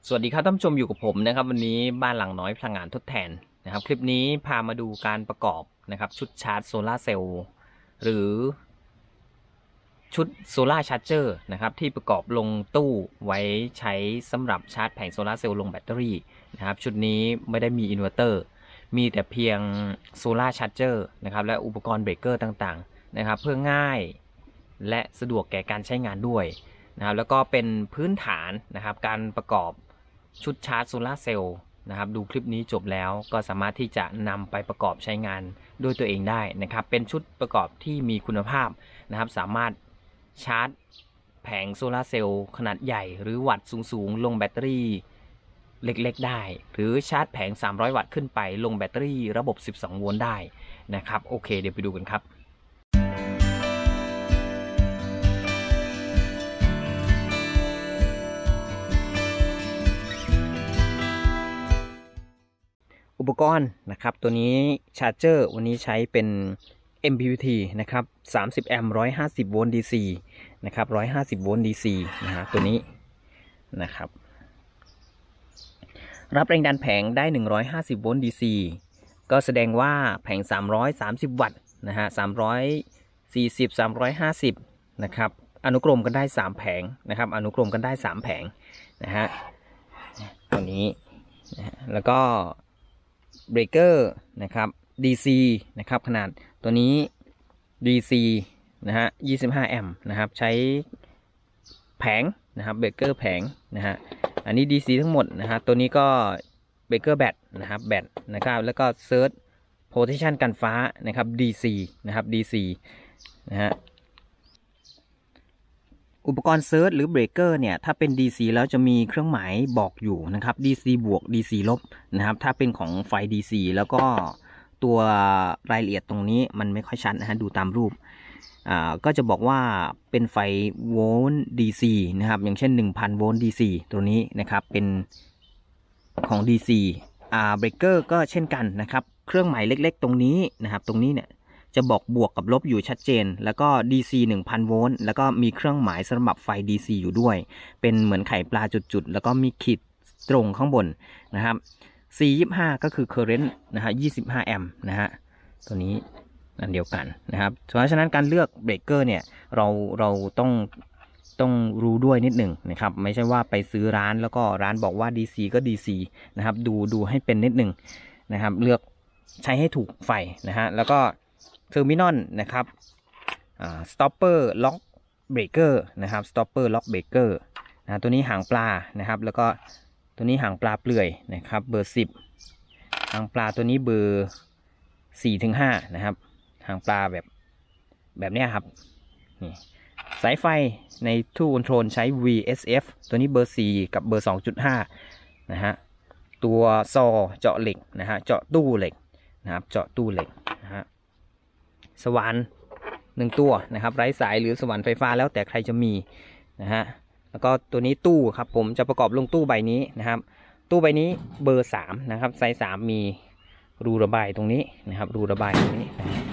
สวัสดีครับท่านผู้ชมอยู่กับผมนะครับวันนี้บ้านหลังน้อยพลังงานทดแทนนะครับคลิปนี้พามาดูการประกอบนะครับชุดชาร์จโซลาร์เซลล์หรือชุดโซลาร์ชาร์จเจอร์นะครับที่ประกอบลงตู้ไว้ใช้สำหรับชาร์จแผงโซลาร์เซลล์ลงแบตเตอรี่นะครับชุดนี้ไม่ได้มีอินเวอร์เตอร์มีแต่เพียงโซลาร์ชาร์จเจอร์นะครับและอุปกรณ์เบรกเกอร์ต่างๆนะครับเพื่อง่ายและสะดวกแก่การใช้งานด้วยนะครับแล้วก็เป็นพื้นฐานนะครับการประกอบชุดชาร์จโซลาร์เซลล์นะครับดูคลิปนี้จบแล้วก็สามารถที่จะนำไปประกอบใช้งานด้วยตัวเองได้นะครับเป็นชุดประกอบที่มีคุณภาพนะครับสามารถชาร์จแผงโซลาร์เซลล์ขนาดใหญ่หรือวัตต์สูงๆลงแบตเตอรี่เล็กๆได้หรือชาร์จแผง300วัตต์ขึ้นไปลงแบตเตอรี่ระบบ12โวลต์ได้นะครับโอเคเดี๋ยวไปดูกันครับอุปกรณ์นะครับตัวนี้ชาร์จเจอร์วันนี้ใช้เป็น MPPT นะครับ30แอมป์150โวลต์ DC นะครับ150โวลต์ DC นะฮะตัวนี้นะครับรับแรงดันแผงได้150โวลต์ DC ก็แสดงว่าแผง330วัตต์นะฮะ340 350นะครับอนุกรมกันได้3แผงนะครับอนุกรมกันได้3แผงนะฮะตัวนี้นะแล้วก็เบรกเกอร์นะครับ DC นะครับขนาดตัวนี้ DC นะฮะ25แอมป์นะครับใช้แผงนะครับเบรกเกอร์แผงนะฮะอันนี้ DC ทั้งหมดนะฮะตัวนี้ก็เบรกเกอร์แบตนะครับแบตนะครับแล้วก็เซิร์ชโพเทนชันกันฟ้านะครับ DC นะครับ DC นะฮะอุปกรณ์เซิร์ชหรือเบรกเกอร์เนี่ยถ้าเป็น DC แล้วจะมีเครื่องหมายบอกอยู่นะครับ DC บวก DC ลบนะครับถ้าเป็นของไฟ DC แล้วก็ตัวรายละเอียดตรงนี้มันไม่ค่อยชัดนะฮะดูตามรูปก็จะบอกว่าเป็นไฟโวลต์ DC นะครับอย่างเช่น 1000 โวลต์ DC ตัวนี้นะครับเป็นของ DC เบรกเกอร์ก็เช่นกันนะครับเครื่องหมายเล็กๆตรงนี้นะครับตรงนี้เนี่ยจะบอกบวกกับลบอยู่ชัดเจนแล้วก็ DC 1000 โวลต์แล้วก็มีเครื่องหมายสำหรับไฟ DC อยู่ด้วยเป็นเหมือนไข่ปลาจุดๆแล้วก็มีขีดตรงข้างบนนะครับ C25 ก็คือ current นะฮะ25แอมป์นะฮะตัวนี้อันเดียวกันนะครับเพราะฉะนั้นการเลือกเบรกเกอร์เนี่ยเราต้องรู้ด้วยนิดหนึ่งนะครับไม่ใช่ว่าไปซื้อร้านแล้วก็ร้านบอกว่า DC ก็ DC นะครับดูให้เป็นนิดหนึ่งนะครับเลือกใช้ให้ถูกไฟนะฮะแล้วก็เทอร์มินอลนะครับสต็อปเปอร์ล็อกเบรกเกอร์นะครับสต็อปเปอร์ล็อกเบรกเกอร์นะตัวนี้หางปลานะครับแล้วก็ตัวนี้หางปลาเปลื่อยนะครับเบอร์10หางปลาตัวนี้เบอร์4-5นะครับหางปลาแบบนี้ครับนี่สายไฟในตู้คอนโทรลใช้ VSF ตัวนี้เบอร์4กับเบอร์ 2.5 นะฮะตัวซอเจาะเหล็กนะฮะเจาะตู้เหล็กนะครับเจาะตู้เหล็กนะฮะสว่าน1ตัวนะครับไร้สายหรือสว่านไฟฟ้าแล้วแต่ใครจะมีนะฮะแล้วก็ตัวนี้ตู้ครับผมจะประกอบลงตู้ใบนี้นะครับตู้ใบนี้เบอร์3นะครับไซส์3มีรูระบายตรงนี้นะครับรูระบายตรงนี้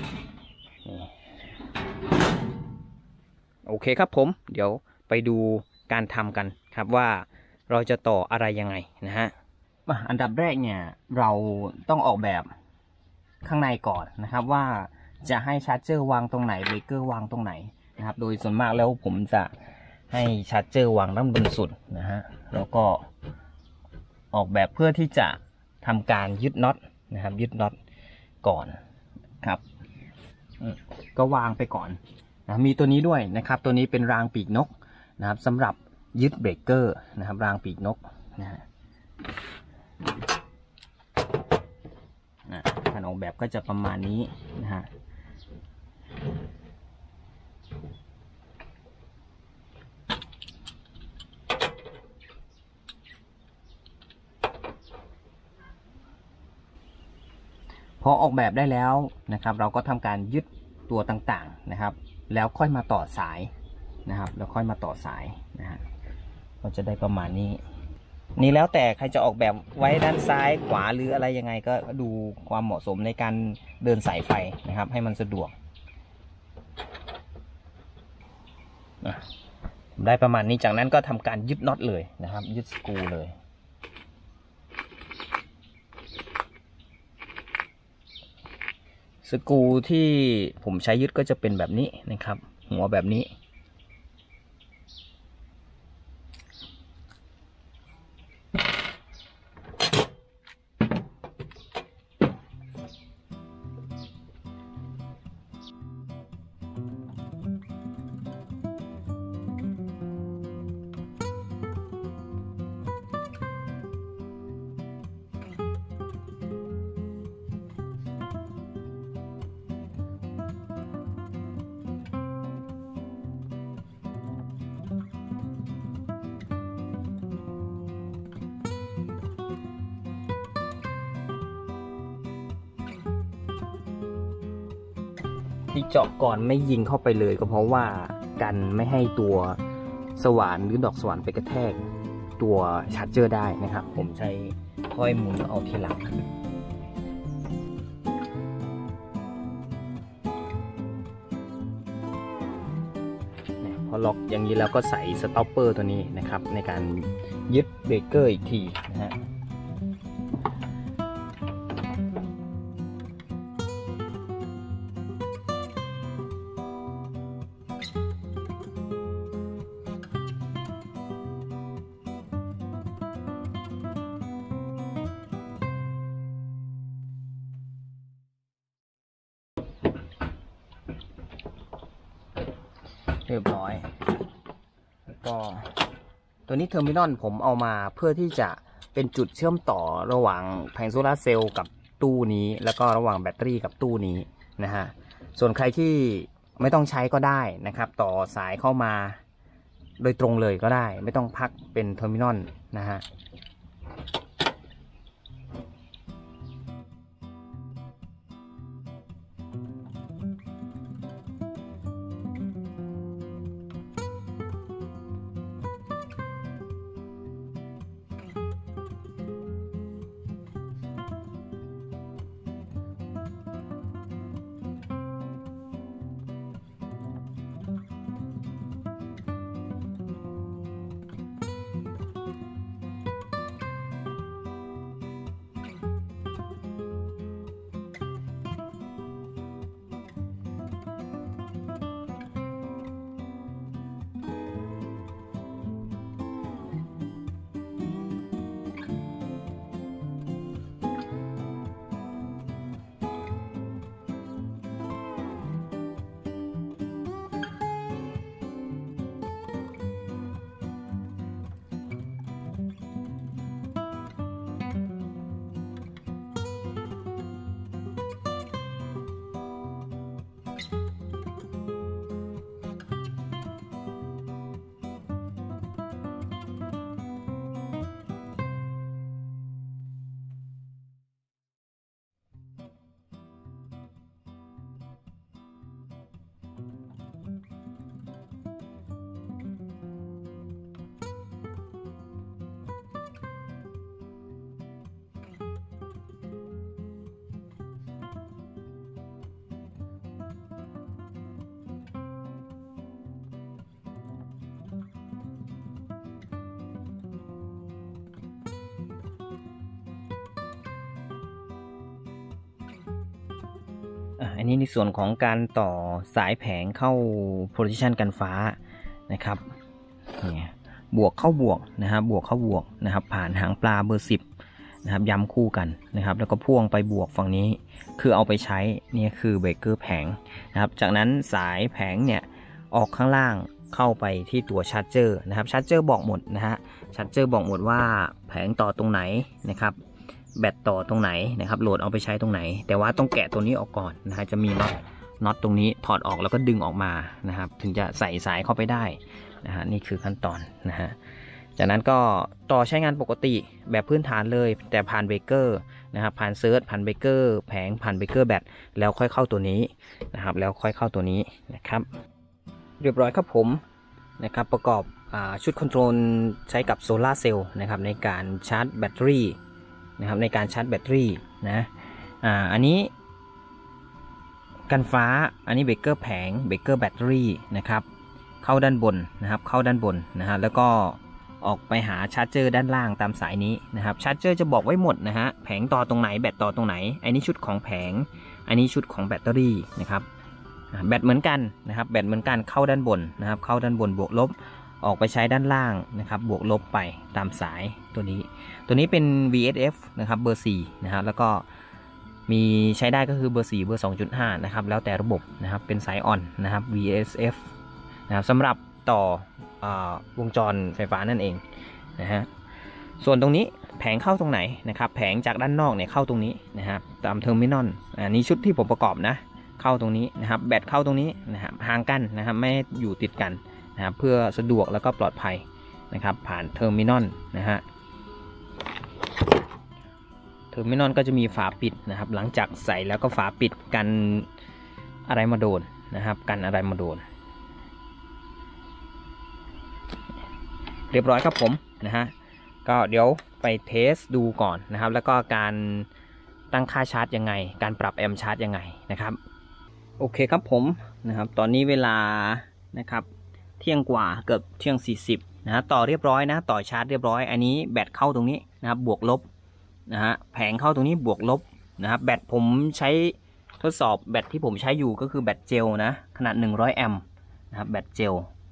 โอเคครับผมเดี๋ยวไปดูการทำกันครับว่าเราจะต่ออะไรยังไงนะฮะอันดับแรกเนี่ยเราต้องออกแบบข้างในก่อนนะครับว่าจะให้ชาร์จเจอร์วางตรงไหนเบรกเกอร์วางตรงไหนนะครับโดยส่วนมากแล้วผมจะให้ชาร์จเจอร์วางด้านบนสุดนะฮะแล้วก็ออกแบบเพื่อที่จะทำการยึดน็อตนะครับยึดน็อตก่อนครับก็วางไปก่อนนะมีตัวนี้ด้วยนะครับตัวนี้เป็นรางปีกนกนะครับสำหรับยึดเบรกเกอร์นะครับรางปีกนกนะฮะการออกแบบก็จะประมาณนี้นะฮะพอออกแบบได้แล้วนะครับเราก็ทำการยึดตัวต่างๆนะครับแล้วค่อยมาต่อสายนะครับแล้วค่อยมาต่อสายนะฮะเราจะได้ประมาณนี้นี่แล้วแต่ใครจะออกแบบไว้ด้านซ้ายขวาหรืออะไรยังไงก็ดูความเหมาะสมในการเดินสายไฟนะครับให้มันสะดวกได้ประมาณนี้จากนั้นก็ทำการยึดน็อตเลยนะครับยึดสกรูเลยสกรูที่ผมใช้ยึดก็จะเป็นแบบนี้นะครับหัวแบบนี้ที่เจาะก่อนไม่ยิงเข้าไปเลยก็เพราะว่ากันไม่ให้ตัวสว่านหรือดอกสว่านไปกระแทกตัวชาร์จเจอร์ได้นะครับผมใช้ค่อยหมุนเอาทีหลังพอล็อกอย่างนี้แล้วก็ใส่สต็อปเปอร์ตัวนี้นะครับในการยึดเบรกเกอร์อีกทีนะฮะเรียบร้อยแล้วก็ตัวนี้เทอร์มินอลผมเอามาเพื่อที่จะเป็นจุดเชื่อมต่อระหว่างแผงโซลาร์เซลล์กับตู้นี้แล้วก็ระหว่างแบตเตอรี่กับตู้นี้นะฮะส่วนใครที่ไม่ต้องใช้ก็ได้นะครับต่อสายเข้ามาโดยตรงเลยก็ได้ไม่ต้องพักเป็นเทอร์มินอลนะฮะอันนี้ในส่วนของการต่อสายแผงเข้า position กันฟ้านะครับเนี่ยบวกเข้าบวกนะครับบวกเข้าบวกนะครับผ่านหางปลาเบอร์10นะครับย้ำคู่กันนะครับแล้วก็พ่วงไปบวกฝั่งนี้คือเอาไปใช้นี่คือเบรกเกอร์แผงนะครับจากนั้นสายแผงเนี่ยออกข้างล่างเข้าไปที่ตัวชาร์จเจอร์นะครับชาร์จเจอร์บอกหมดนะฮะชาร์จเจอร์บอกหมดว่าแผงต่อตรงไหนนะครับแบตต่อตรงไหนนะครับโหลดเอาไปใช้ตรงไหนแต่ว่าต้องแกะตัวนี้ออกก่อนนะฮะจะมีน็อตตรงนี้ถอดออกแล้วก็ดึงออกมานะครับถึงจะใส่สายเข้าไปได้นะฮะนี่คือขั้นตอนนะฮะจากนั้นก็ต่อใช้งานปกติแบบพื้นฐานเลยแต่ผ่านเบรกเกอร์นะครับผ่านเซิร์ชผ่านเบรกเกอร์แผงผ่านเบรกเกอร์แบตแล้วค่อยเข้าตัวนี้นะครับแล้วค่อยเข้าตัวนี้นะครับเรียบร้อยครับผมนะครับประกอบชุดคอนโทรลใช้กับโซลาร์เซลล์นะครับในการชาร์จแบตเตอรี่นะครับในการชาร์จแบตเตอรี่นะอันนี้กันฟ้าอันนี้เบรกเกอร์แผงเบรกเกอร์แบตเตอรี่นะครับเข้าด้านบนนะครับเข้าด้านบนนะฮะแล้วก็ออกไปหาชาร์จเจอร์ด้านล่างตามสายนี้นะครับชาร์จเจอร์จะบอกไว้หมดนะฮะแผงต่อตรงไหนแบตต่อตรงไหนอันนี้ชุดของแผงอันนี้ชุดของแบตเตอรี่นะครับแบตเหมือนกันนะครับแบตเหมือนกันเข้าด้านบนนะครับเข้าด้านบนบวกลบออกไปใช้ด้านล่างนะครับบวกลบไปตามสายตัวนี้เป็น VSF นะครับเบอร์4นะครับแล้วก็มีใช้ได้ก็คือเบอร์4เบอร์ 2.5 นะครับแล้วแต่ระบบนะครับเป็นสายอ่อนนะครับ VSF นะครับสำหรับต่อวงจรไฟฟ้านั่นเองนะฮะส่วนตรงนี้แผงเข้าตรงไหนนะครับแผงจากด้านนอกเนี่ยเข้าตรงนี้นะครับตามเทอร์มินอลอันนี้ชุดที่ผมประกอบนะเข้าตรงนี้นะครับแบตเข้าตรงนี้นะครับห่างกันนะครับไม่อยู่ติดกันนะครับเพื่อสะดวกแล้วก็ปลอดภัยนะครับผ่านเทอร์มินอลนะฮะเทอร์มินอลก็จะมีฝาปิดนะครับหลังจากใส่แล้วก็ฝาปิดกันอะไรมาโดนนะครับกันอะไรมาโดนเรียบร้อยครับผมนะฮะก็เดี๋ยวไปเทสดูก่อนนะครับแล้วก็การตั้งค่าชาร์จยังไงการปรับแอมป์ชาร์จยังไงนะครับโอเคครับผมนะครับตอนนี้เวลานะครับเที่ยงกว่าเกือบเที่ยง40นะฮะต่อเรียบร้อยนะต่อชาร์จเรียบร้อยอันนี้แบตเข้าตรงนี้นะครับบวกลบนะฮะแผงเข้าตรงนี้บวกลบนะครับแบตผมใช้ทดสอบแบตที่ผมใช้อยู่ก็คือแบตเจลนะขนาด100แอมป์นะครับแบตเจล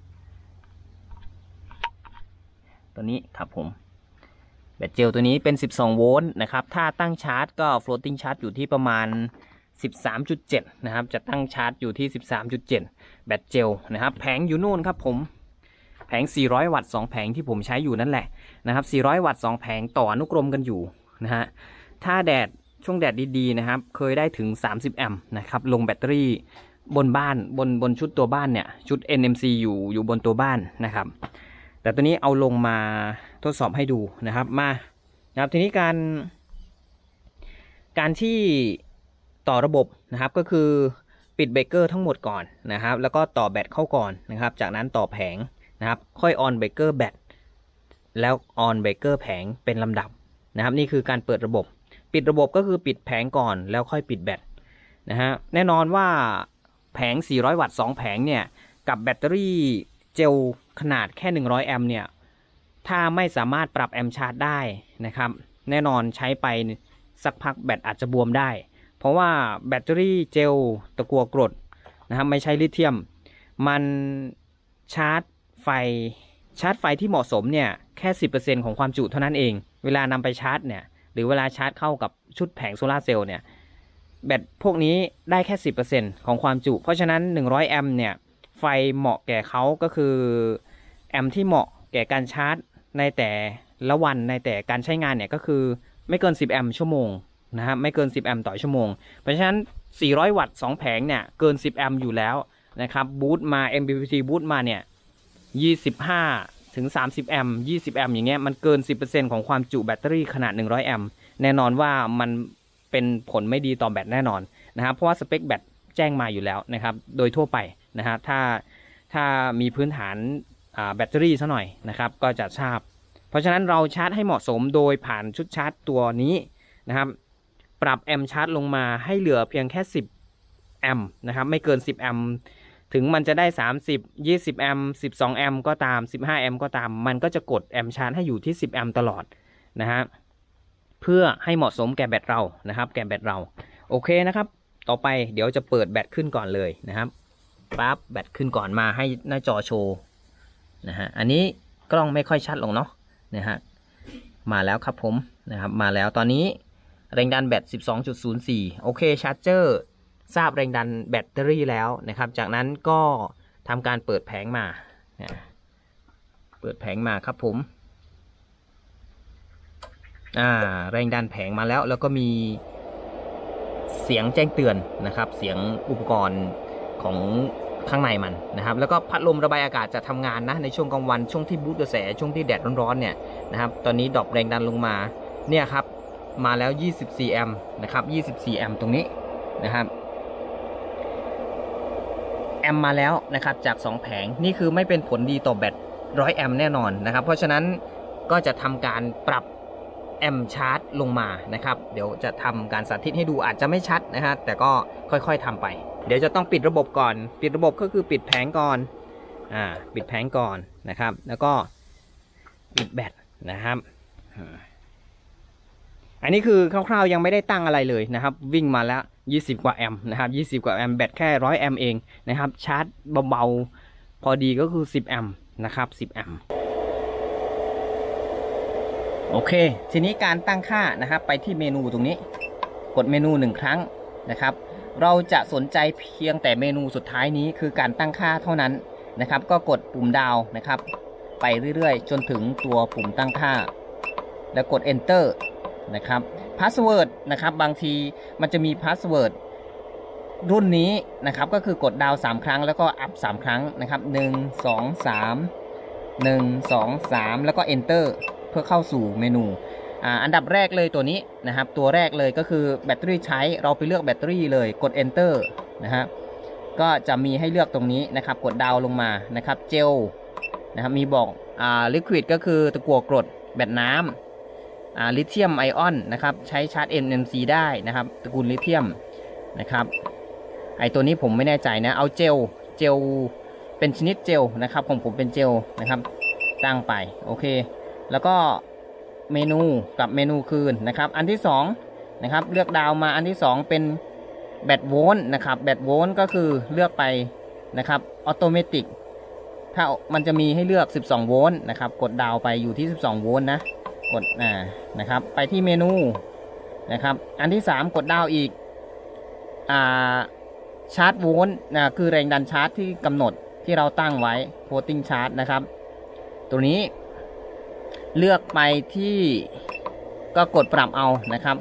ตัวนี้ครับผมแบตเจลตัวนี้เป็น12โวลต์นะครับถ้าตั้งชาร์จก็ floating charge อยู่ที่ประมาณ 13.7 นะครับจะตั้งชาร์จอยู่ที่ 13.7 แบตเจลนะครับแผงอยู่นู่นครับผมแผง400วัตต์2แผงที่ผมใช้อยู่นั่นแหละนะครับ400วัตต์2แผงต่ออนุกรมกันอยู่นะฮะถ้าแดดช่วงแดดดีๆนะครับเคยได้ถึง30แอมป์นะครับลงแบตเตอรี่บนบ้านบนชุดตัวบ้านเนี่ยชุด NMC อยู่บนตัวบ้านนะครับแต่ตัวนี้เอาลงมาทดสอบให้ดูนะครับมานะครับทีนี้การที่ต่อระบบนะครับก็คือปิดเบรกเกอร์ทั้งหมดก่อนนะครับแล้วก็ต่อแบตเข้าก่อนนะครับจากนั้นต่อแผงนะครับค่อยออนเบรกเกอร์แบตแล้วออนเบรกเกอร์แผงเป็นลำดับนะครับนี่คือการเปิดระบบปิดระบบก็คือปิดแผงก่อนแล้วค่อยปิดแบตนะฮะแน่นอนว่าแผง400วัตต์2แผงเนี่ยกับแบตเตอรี่เจลขนาดแค่100แอมป์เนี่ยถ้าไม่สามารถปรับแอมป์ชาร์จได้นะครับแน่นอนใช้ไปสักพักแบตอาจจะบวมได้เพราะว่าแบตเตอรี่เจลตะกั่วกรดนะครับไม่ใช่ลิเธียมมันชาร์จไฟที่เหมาะสมเนี่ยแค่ 10% ของความจุเท่านั้นเองเวลานำไปชาร์จเนี่ยหรือเวลาชาร์จเข้ากับชุดแผงโซลาร์เซลล์เนี่ยแบตพวกนี้ได้แค่ 10% ของความจุเพราะฉะนั้น100แอมป์เนี่ยไฟเหมาะแก่เขาก็คือแอมป์ที่เหมาะแก่การชาร์จในแต่ละวันในแต่การใช้งานเนี่ยก็คือไม่เกิน10แอมป์ชั่วโมงนะครับไม่เกิน10แอมป์ต่อชั่วโมงเพราะฉะนั้น400วัตต์2แผงเนี่ยเกิน10แอมป์อยู่แล้วนะครับบูตมา MPPT บูตมาเนี่ย25ถึง30แอมป์20แอมป์อย่างเงี้ยมันเกิน 10% ของความจุแบตเตอรี่ขนาด100แอมป์แน่นอนว่ามันเป็นผลไม่ดีต่อแบตแน่นอนนะครับเพราะว่าสเปคแบตแจ้งมาอยู่แล้วนะครับโดยทั่วไปนะฮะถ้ามีพื้นฐานแบตเตอรี่ซะหน่อยนะครับก็จะทราบเพราะฉะนั้นเราชาร์จให้เหมาะสมโดยผ่านชุดชาร์จตัวนี้นะครับปรับแอมป์ชาร์จลงมาให้เหลือเพียงแค่10แอมป์นะครับไม่เกิน10แอมป์ถึงมันจะได้30 20แอมป์12แอมป์ก็ตาม15แอมป์ก็ตามมันก็จะกดแอมป์ชาร์จให้อยู่ที่10แอมป์ตลอดนะฮะเพื่อให้เหมาะสมแก่แบตเรานะครับแก่แบตเราโอเคนะครับต่อไปเดี๋ยวจะเปิดแบตขึ้นก่อนเลยนะครับปั๊บแบตขึ้นก่อนมาให้หน้าจอโชว์นะฮะอันนี้กล้องไม่ค่อยชัดลงเนาะนะฮะมาแล้วครับผมนะครับมาแล้วตอนนี้แรงดันแบต 12.04 โอเคชาร์จเจอร์ทราบแรงดันแบตเตอรี่แล้วนะครับจากนั้นก็ทำการเปิดแผงมาเปิดแผงมาครับผมแรงดันแผงมาแล้วก็มีเสียงแจ้งเตือนนะครับเสียงอุปกรณ์ของข้างในมันนะครับแล้วก็พัดลมระบายอากาศจะทำงานนะในช่วงกลางวันช่วงที่บูสต์กระแสช่วงที่แดดร้อนๆเนี่ยนะครับตอนนี้ดรอปแรงดันลงมาเนี่ยครับมาแล้ว24แอมป์นะครับ24แอมป์ตรงนี้นะครับแอมป์มาแล้วนะครับจาก2แผงนี่คือไม่เป็นผลดีต่อแบต100แอมป์แน่นอนนะครับเพราะฉะนั้นก็จะทำการปรับแอมป์ชาร์จลงมานะครับเดี๋ยวจะทำการสาธิตให้ดูอาจจะไม่ชัดนะฮะแต่ก็ค่อยๆทำไปเดี๋ยวจะต้องปิดระบบก่อนปิดระบบก็คือปิดแผงก่อนปิดแผงก่อนนะครับแล้วก็ปิดแบตนะครับอันนี้คือคร่าวๆยังไม่ได้ตั้งอะไรเลยนะครับวิ่งมาแล้ว 20 กว่าแอมป์นะครับ20 กว่าแอมป์แบตแค่100 แอมป์เองนะครับชาร์จเบาๆพอดีก็คือ10 แอมป์นะครับ10 แอมป์โอเคทีนี้การตั้งค่านะครับไปที่เมนูตรงนี้กดเมนู1 ครั้งนะครับเราจะสนใจเพียงแต่เมนูสุดท้ายนี้คือการตั้งค่าเท่านั้นนะครับก็กดปุ่มดาวนะครับไปเรื่อยๆจนถึงตัวปุ่มตั้งค่าแล้วกด enter นะครับพาสเวิร์ดนะครับบางทีมันจะมีพาสเวิร์ดรุ่นนี้นะครับก็คือกดดาว3 ครั้งแล้วก็อัพ3 ครั้งนะครับ1 2 3 1 2 3แล้วก็ enter เพื่อเข้าสู่เมนูอันดับแรกเลยตัวนี้นะครับตัวแรกเลยก็คือแบตเตอรี่ใช้เราไปเลือกแบตเตอรี่เลยกด enter นะฮะก็จะมีให้เลือกตรงนี้นะครับกดดาวลงมานะครับเจลนะครับมีบอกliquid ก็คือตะกั่วกรดแบตน้ำลิเธียมไอออนนะครับใช้ชาร์จ NMC ได้นะครับตระกูลลิเธียมนะครับไอตัวนี้ผมไม่แน่ใจนะเอาเจลเป็นชนิดเจลนะครับของผมเป็นเจลนะครับตั้งไปโอเคแล้วก็เมนูกับเมนูคืนนะครับอันที่2นะครับเลือกดาวมาอันที่2เป็นแบตโวลต์นะครับแบตโวลต์ก็คือเลือกไปนะครับออโตเมติกถ้ามันจะมีให้เลือก12 โวลต์นะครับกดดาวไปอยู่ที่12 โวลต์นะกดนะครับไปที่เมนูนะครับอันที่3กดดาวอีกชาร์จโวลต์คือแรงดันชาร์จที่กำหนดที่เราตั้งไว้โพลติ้งชาร์จนะครับตัวนี้เลือกไปที่ก็กดปรับเอานะครับ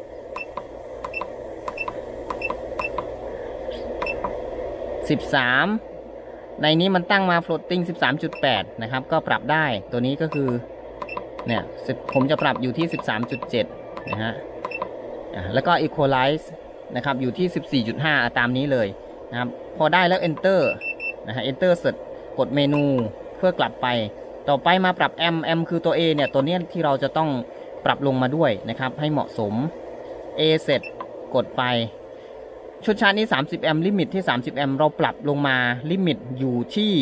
13ในนี้มันตั้งมา floating 13.8 นะครับก็ปรับได้ตัวนี้ก็คือเนี่ยผมจะปรับอยู่ที่ 13.7 นะฮะแล้วก็ equalize นะครับอยู่ที่ 14.5 ตามนี้เลยนะครับพอได้แล้ว enter นะฮะ enter เสร็จกดเมนูเพื่อกลับไปต่อไปมาปรับแอมคือตัว A เนี่ยตัวนี้ที่เราจะต้องปรับลงมาด้วยนะครับให้เหมาะสม A เสร็จกดไปชุดชาร์จนี้30 แอมป์ลิมิตที่30 แอมป์เราปรับลงมาลิมิตอยู่ที่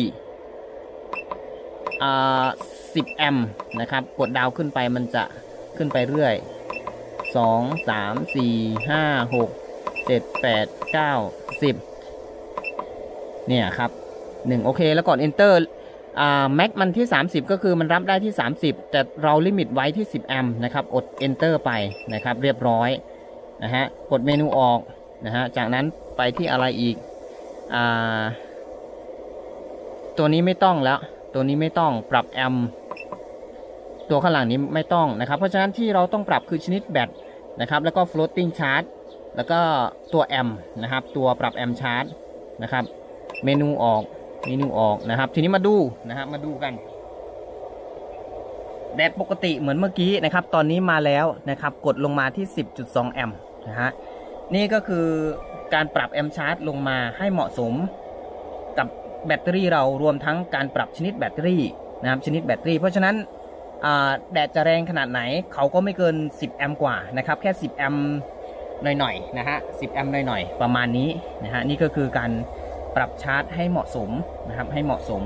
10 แอมป์นะครับกดดาวขึ้นไปมันจะขึ้นไปเรื่อย2 3 4 5 6 7 8 9 10เนี่ยครับ1โอเคแล้วกด enterแม็กมันที่30ก็คือมันรับได้ที่30แต่เราลิมิตไว้ที่10 แอมป์นะครับกด enter ไปนะครับเรียบร้อยนะฮะกดเมนูออกนะฮะจากนั้นไปที่อะไรอีกตัวนี้ไม่ต้องแล้วตัวนี้ไม่ต้องปรับแอมป์ตัวข้างหลังนี้ไม่ต้องนะครับเพราะฉะนั้นที่เราต้องปรับคือชนิดแบตนะครับแล้วก็ floating charge แล้วก็ตัวแอมป์นะครับตัวปรับแอมป์ชาร์จนะครับเมนูออกนะครับทีนี้มาดูนะครับมาดูกันแดดปกติเหมือนเมื่อกี้นะครับตอนนี้มาแล้วนะครับกดลงมาที่ 10.2 แอมป์นะฮะนี่ก็คือการปรับแอมป์ชาร์จลงมาให้เหมาะสมกับแบตเตอรี่เรารวมทั้งการปรับชนิดแบตเตอรี่นะครับชนิดแบตเตอรี่เพราะฉะนั้นแดดจะแรงขนาดไหนเขาก็ไม่เกิน10 แอมป์กว่านะครับแค่10 แอมป์หน่อยๆนะฮะ10 แอมป์หน่อยๆประมาณนี้นะฮะนี่ก็คือการปรับชาร์จให้เหมาะสมนะครับให้เหมาะสม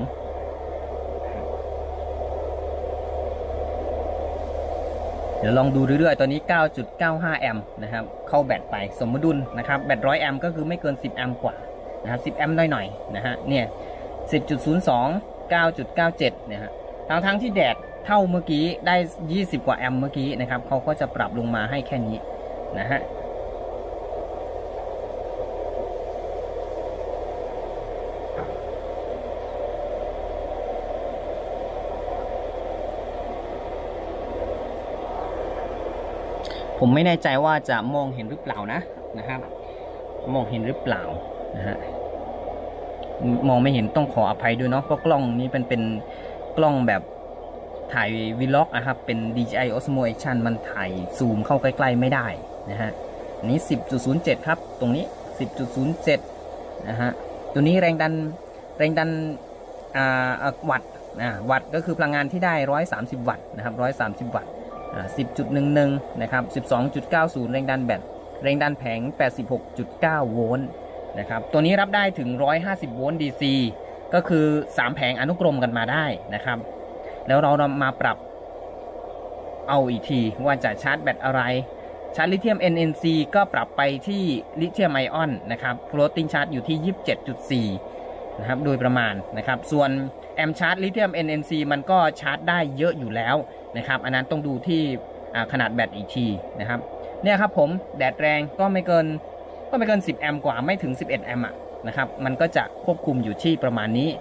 เดี๋ยวลองดูเรื่อยๆตอนนี้ 9.95 แอมป์นะครับเข้าแบตไปสมดุลนะครับแบต100 แอมป์ก็คือไม่เกิน10 แอมป์กว่านะครับ10 แอมป์หน่อยๆนะฮะเนี่ย 10.02 9.97 เนี่ยฮะทั้งที่แดดเท่าเมื่อกี้ได้20 กว่าแอมป์เมื่อกี้นะครับเขาก็จะปรับลงมาให้แค่นี้นะฮะผมไม่แน่ใจว่าจะมองเห็นหรือเปล่านะครับมองเห็นหรือเปล่านะฮะมองไม่เห็นต้องขออภัยด้วยเนาะเพราะกล้องนี้เป็นกล้องแบบถ่ายวีล็อกนะครับเป็น DJI Osmo Action มันถ่ายซูมเข้าใกล้ๆไม่ได้นะฮะอันนี้ 10.07 ครับตรงนี้ 10.07 นะฮะตัวนี้แรงดันวัตต์ก็คือพลังงานที่ได้130 วัตต์นะครับ130 วัตต์10.11 นะครับ 12.90 แรงดันแบตแรงดันแผง 86.9 โวลต์นะครับตัวนี้รับได้ถึง150 โวลต์ DC ก็คือ3 แผงอนุกรมกันมาได้นะครับแล้วเรามาปรับเอาอีกทีว่าจะชาร์จแบตอะไรชาร์จลิเธียม NMC ก็ปรับไปที่ลิเธียมไอออนนะครับ floating charge อยู่ที่ 27.4 นะครับโดยประมาณนะครับส่วนแอมป์ชาร์จลิเธียม NMC มันก็ชาร์จได้เยอะอยู่แล้วนะครับอันนั้นต้องดูที่ขนาดแบตอีกทีนะครับเนี่ยครับผมแดดแรงก็ไม่เกิน10 แอมป์กว่าไม่ถึง11 แอมป์นะครับมันก็จะควบคุมอยู่ที่ประมาณนี้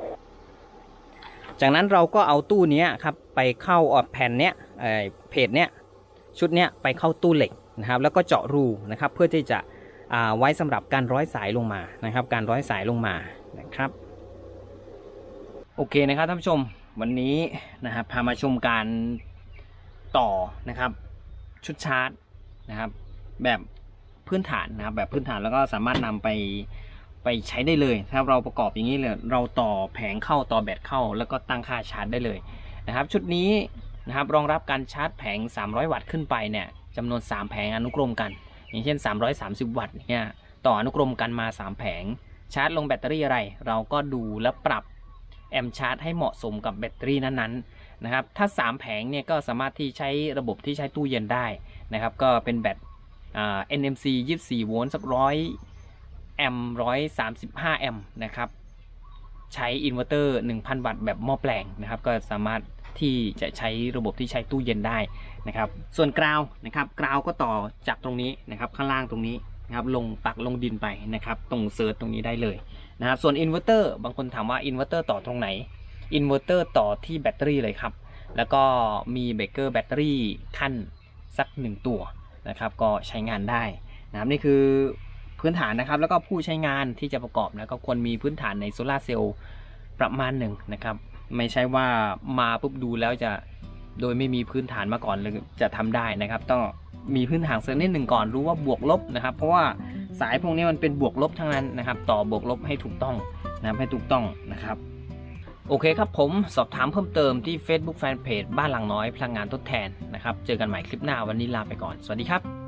จากนั้นเราก็เอาตู้นี้ครับไปเข้าแผ่นเนี้ยเพจเนี้ยชุดเนี้ยไปเข้าตู้เหล็กนะครับแล้วก็เจาะรูนะครับเพื่อที่จะไว้สำหรับการร้อยสายลงมานะครับการร้อยสายลงมานะครับโอเคนะครับท่านผู้ชมวันนี้นะครับพามาชมการต่อนะครับชุดชาร์จนะครับแบบพื้นฐานนะครับแบบพื้นฐานแล้วก็สามารถนำไปใช้ได้เลยถ้าเราประกอบอย่างนี้เลยเราต่อแผงเข้าต่อแบตเข้าแล้วก็ตั้งค่าชาร์จได้เลยนะครับชุดนี้นะครับรองรับการชาร์จแผง300 วัตต์ขึ้นไปเนี่ยจำนวน3แผงอนุกรมกันอย่างเช่น330 วัตต์เนี่ยต่ออนุกรมกันมา3แผงชาร์จลงแบตเตอรี่อะไรเราก็ดูและปรับแอมป์ชาร์จให้เหมาะสมกับแบตเตอรี่นั้นๆนะครับถ้า3แผงเนี่ยก็สามารถที่ใช้ระบบที่ใช้ตู้เย็นได้นะครับก็เป็นแบตNMC 24 โวลต์สัก100 แอมป์135 แอมป์นะครับใช้อินเวอร์เตอร์ 1,000 วัตต์แบบหม้อแปลงนะครับก็สามารถที่จะใช้ระบบที่ใช้ตู้เย็นได้นะครับส่วนกราวนะครับกราวก็ต่อจากตรงนี้นะครับข้างล่างตรงนี้นะครับลงปักลงดินไปนะครับตรงเซิร์ชตรงนี้ได้เลยนะครับส่วนอินเวอร์เตอร์บางคนถามว่าอินเวอร์เตอร์ต่อตรงไหนอินเวอร์เตอร์ต่อที่แบตเตอรี่เลยครับแล้วก็มีเบรกเกอร์แบตเตอรี่ขั้นสัก1ตัวนะครับก็ใช้งานได้นะครับนี่คือพื้นฐานนะครับแล้วก็ผู้ใช้งานที่จะประกอบนะก็ควรมีพื้นฐานในโซลาร์เซลล์ประมาณหนึ่งนะครับไม่ใช่ว่ามาปุ๊บดูแล้วจะโดยไม่มีพื้นฐานมาก่อนเลยจะทำได้นะครับต้องมีพื้นฐานสักนิดหนึ่งก่อนรู้ว่าบวกลบนะครับเพราะว่าสายพวกนี้มันเป็นบวกลบทั้งนั้นนะครับต่อบวกลบให้ถูกต้องนะครับให้ถูกต้องนะครับโอเคครับผมสอบถามเพิ่มเติมที่ Facebook Fanpage บ้านหลังน้อยพลังงานทดแทนนะครับเจอกันใหม่คลิปหน้าวันนี้ลาไปก่อนสวัสดีครับ